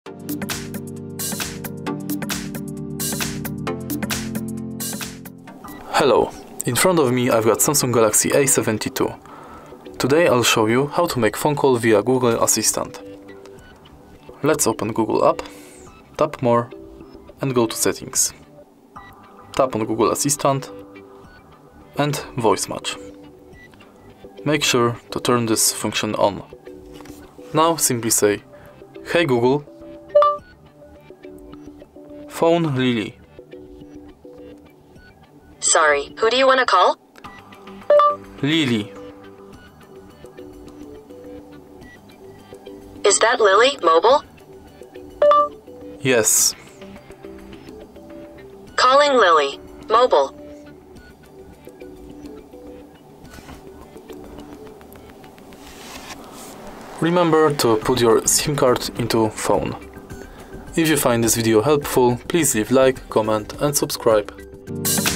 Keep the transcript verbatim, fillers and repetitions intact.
Hello, in front of me I've got Samsung Galaxy A seventy-two. Today I'll show you how to make phone call via Google Assistant. Let's open Google app, tap More and go to Settings. Tap on Google Assistant and Voice Match. Make sure to turn this function on. Now simply say, "Hey Google, phone Lily." Sorry, who do you want to call? Lily. Is that Lily, mobile? Yes. Calling Lily, mobile. Remember to put your SIM card into phone. If you find this video helpful, please leave like, comment and subscribe.